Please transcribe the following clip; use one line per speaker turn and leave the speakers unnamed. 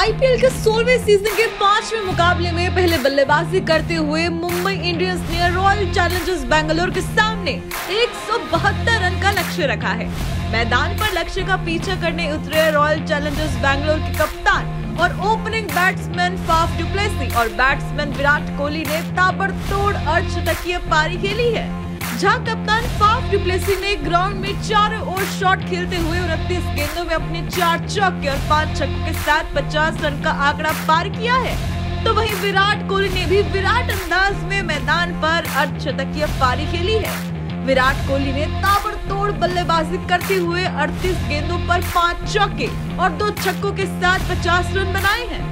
IPL के 16वें season के 5वें मुकाबले में पहले बल्लेबाजी करते हुए मुंबई इंडियंस ने रॉयल चैलेंजर्स बेंगलोर के सामने 172 रन का लक्ष्य रखा है। मैदान पर लक्ष्य का पीछा करने उतरे रॉयल चैलेंजर्स बेंगलोर के कप्तान और opening batsman Faf du Plessis और बैट्समैन विराट कोहली ने ताबड़तोड़ अर्धशतकीय पारी खेली है, जहां कप्तान फाफ डु प्लेसी ने ग्राउंड में चारों ओर शॉट खेलते हुए 29 गेंदों में अपने 4 चौके और 5 छक्कों के साथ 50 रन का आंकड़ा पार किया है। तो वहीं विराट कोहली ने भी विराट अंदाज में मैदान पर अर्धशतकीय पारी खेली है। विराट कोहली ने ताबड़तोड़ बल्लेबाजी करते हुए 38 गेंदों पर 5 चौके और 2 छक्कों के साथ 50 रन बनाए हैं।